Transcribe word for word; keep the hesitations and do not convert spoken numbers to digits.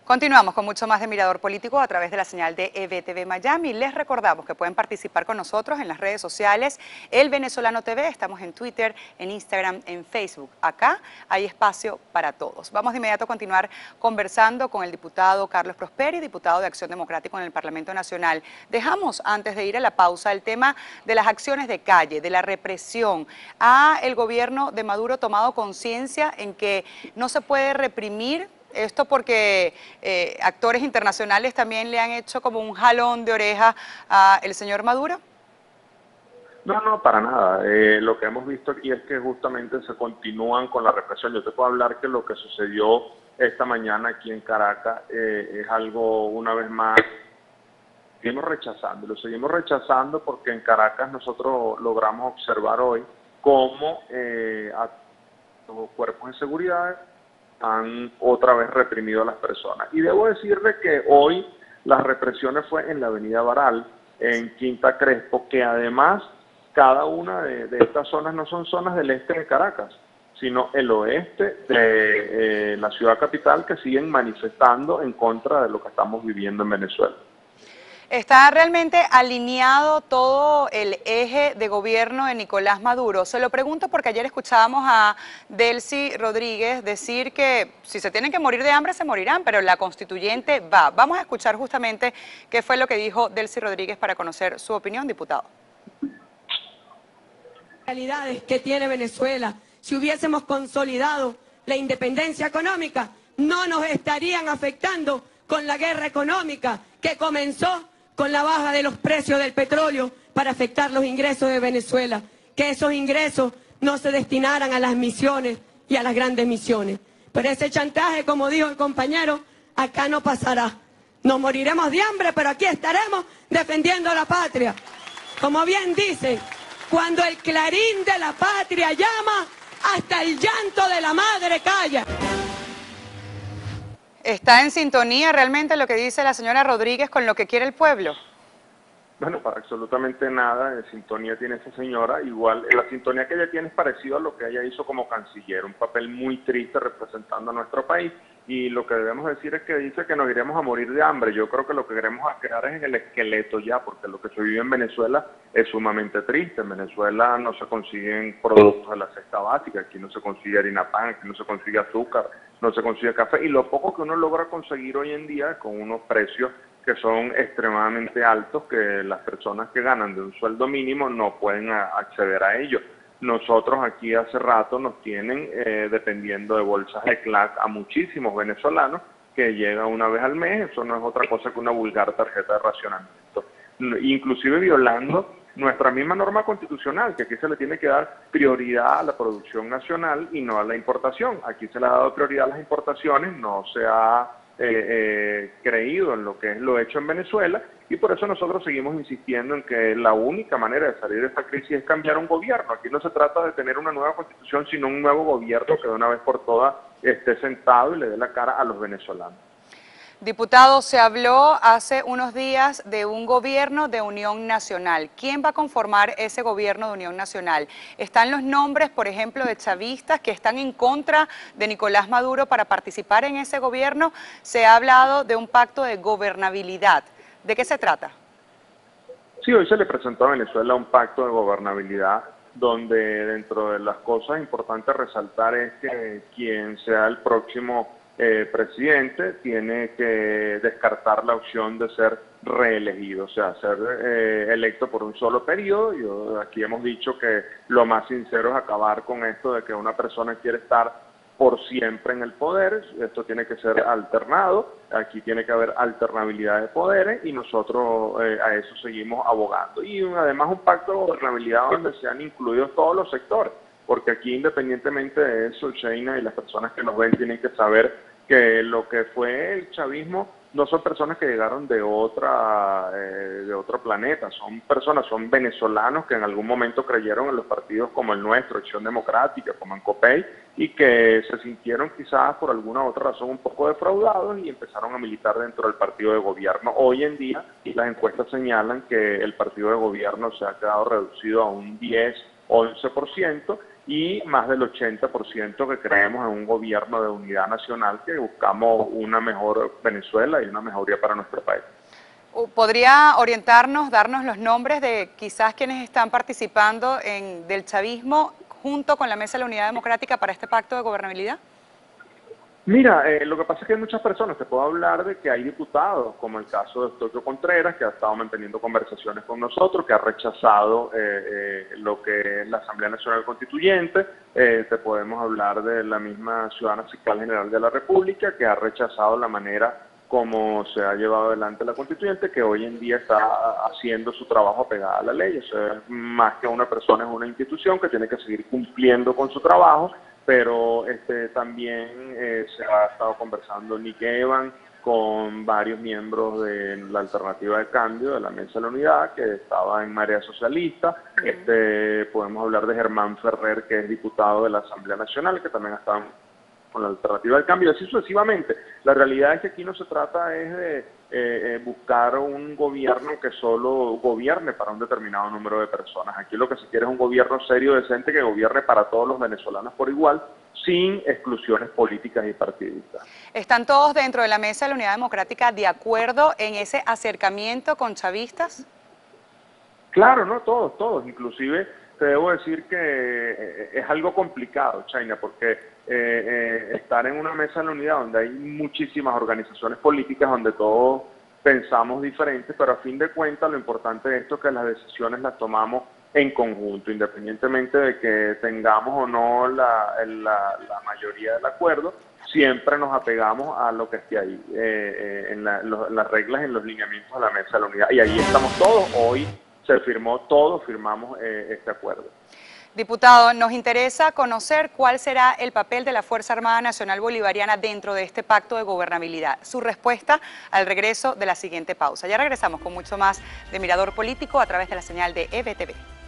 Continuamos con mucho más de Mirador Político a través de la señal de E V T V Miami. Les recordamos que pueden participar con nosotros en las redes sociales El Venezolano T V. Estamos en Twitter, en Instagram, en Facebook. Acá hay espacio para todos. Vamos de inmediato a continuar conversando con el diputado Carlos Prosperi, diputado de Acción Democrática en el Parlamento Nacional. Dejamos, antes de ir a la pausa, el tema de las acciones de calle, de la represión. ¿Ha el gobierno de Maduro tomado conciencia en que no se puede reprimir? Esto porque eh, actores internacionales también le han hecho como un jalón de oreja al señor Maduro. No, no, para nada. Eh, lo que hemos visto aquí es que justamente se continúan con la represión. Yo te puedo hablar que lo que sucedió esta mañana aquí en Caracas eh, es algo, una vez más, seguimos rechazando. Lo seguimos rechazando porque en Caracas nosotros logramos observar hoy cómo eh, a los cuerpos de seguridad han otra vez reprimido a las personas. Y debo decirle que hoy las represiones fue en la avenida Baral, en Quinta Crespo, que además cada una de, de estas zonas no son zonas del este de Caracas, sino el oeste de eh, la ciudad capital, que siguen manifestando en contra de lo que estamos viviendo en Venezuela. ¿Está realmente alineado todo el eje de gobierno de Nicolás Maduro? Se lo pregunto porque ayer escuchábamos a Delcy Rodríguez decir que si se tienen que morir de hambre se morirán, pero la constituyente va. Vamos a escuchar justamente qué fue lo que dijo Delcy Rodríguez para conocer su opinión, diputado. Realidades que tiene Venezuela, si hubiésemos consolidado la independencia económica, no nos estarían afectando con la guerra económica que comenzó con la baja de los precios del petróleo para afectar los ingresos de Venezuela, que esos ingresos no se destinaran a las misiones y a las grandes misiones. Pero ese chantaje, como dijo el compañero, acá no pasará. Nos moriremos de hambre, pero aquí estaremos defendiendo la patria. Como bien dicen, cuando el clarín de la patria llama, hasta el llanto de la madre calla. ¿Está en sintonía realmente lo que dice la señora Rodríguez con lo que quiere el pueblo? Bueno, para absolutamente nada de sintonía tiene esa señora. Igual, la sintonía que ella tiene es parecido a lo que ella hizo como canciller, un papel muy triste representando a nuestro país. Y lo que debemos decir es que dice que nos iremos a morir de hambre. Yo creo que lo que queremos quedar es en el esqueleto ya, porque lo que se vive en Venezuela es sumamente triste. En Venezuela no se consiguen productos de la cesta básica, aquí no se consigue harina pan, aquí no se consigue azúcar, no se consigue café. Y lo poco que uno logra conseguir hoy en día con unos precios que son extremadamente altos, que las personas que ganan de un sueldo mínimo no pueden a, acceder a ello. Nosotros aquí hace rato nos tienen eh, dependiendo de bolsas de CLAC a muchísimos venezolanos que llega una vez al mes. Eso no es otra cosa que una vulgar tarjeta de racionamiento, inclusive violando nuestra misma norma constitucional, que aquí se le tiene que dar prioridad a la producción nacional y no a la importación. Aquí se le ha dado prioridad a las importaciones, no se ha Eh, eh, creído en lo que es lo hecho en Venezuela, y por eso nosotros seguimos insistiendo en que la única manera de salir de esta crisis es cambiar un gobierno. Aquí no se trata de tener una nueva constitución, sino un nuevo gobierno que de una vez por todas esté sentado y le dé la cara a los venezolanos. Diputado, se habló hace unos días de un gobierno de unión nacional. ¿Quién va a conformar ese gobierno de unión nacional? ¿Están los nombres, por ejemplo, de chavistas que están en contra de Nicolás Maduro para participar en ese gobierno? Se ha hablado de un pacto de gobernabilidad. ¿De qué se trata? Sí, hoy se le presentó a Venezuela un pacto de gobernabilidad donde dentro de las cosas importantes resaltar es que quien sea el próximo Eh, presidente tiene que descartar la opción de ser reelegido, o sea, ser eh, electo por un solo periodo. Yo, aquí hemos dicho que lo más sincero es acabar con esto de que una persona quiere estar por siempre en el poder. Esto tiene que ser alternado, aquí tiene que haber alternabilidad de poderes y nosotros eh, a eso seguimos abogando. Y un, además un pacto de gobernabilidad donde sean incluidos todos los sectores, porque aquí independientemente de eso, Sheina y las personas que nos ven tienen que saber que lo que fue el chavismo no son personas que llegaron de otra eh, de otro planeta, son personas, son venezolanos que en algún momento creyeron en los partidos como el nuestro, Acción Democrática, como en COPEI, y que se sintieron quizás por alguna otra razón un poco defraudados y empezaron a militar dentro del partido de gobierno. Hoy en día las encuestas señalan que el partido de gobierno se ha quedado reducido a un diez, once por ciento, y más del ochenta por ciento que creemos en un gobierno de unidad nacional, que buscamos una mejor Venezuela y una mejoría para nuestro país. ¿Podría orientarnos, darnos los nombres de quizás quienes están participando en, del chavismo junto con la Mesa de la Unidad Democrática para este pacto de gobernabilidad? Mira, eh, lo que pasa es que hay muchas personas, te puedo hablar de que hay diputados, como el caso de Eustachio Contreras, que ha estado manteniendo conversaciones con nosotros, que ha rechazado eh, eh, lo que es la Asamblea Nacional Constituyente. Eh, te podemos hablar de la misma ciudadana fiscal general de la República, que ha rechazado la manera como se ha llevado adelante la constituyente, que hoy en día está haciendo su trabajo apegada a la ley. Eso es más que una persona, es una institución que tiene que seguir cumpliendo con su trabajo, pero este, también eh, se ha estado conversando Nick Evans con varios miembros de la Alternativa de Cambio, de la Mesa de la Unidad, que estaba en Marea Socialista. Este, podemos hablar de Germán Ferrer, que es diputado de la Asamblea Nacional, que también está con la Alternativa del Cambio, y así sucesivamente. La realidad es que aquí no se trata es de eh, eh, buscar un gobierno que solo gobierne para un determinado número de personas. Aquí lo que se quiere es un gobierno serio, decente, que gobierne para todos los venezolanos por igual, sin exclusiones políticas y partidistas. ¿Están todos dentro de la Mesa de la Unidad Democrática de acuerdo en ese acercamiento con chavistas? Claro, no, todos, todos. Inclusive te debo decir que es algo complicado, China, porque eh, eh, estar en una mesa de la unidad donde hay muchísimas organizaciones políticas, donde todos pensamos diferentes, pero a fin de cuentas lo importante de esto es que las decisiones las tomamos en conjunto, independientemente de que tengamos o no la, la, la mayoría del acuerdo, siempre nos apegamos a lo que esté ahí, eh, eh, en, la, lo, las reglas, en los lineamientos de la mesa de la unidad, y ahí estamos todos. Hoy se firmó todo, firmamos eh, este acuerdo. Diputado, nos interesa conocer cuál será el papel de la Fuerza Armada Nacional Bolivariana dentro de este pacto de gobernabilidad. Su respuesta al regreso de la siguiente pausa. Ya regresamos con mucho más de Mirador Político a través de la señal de E B T V.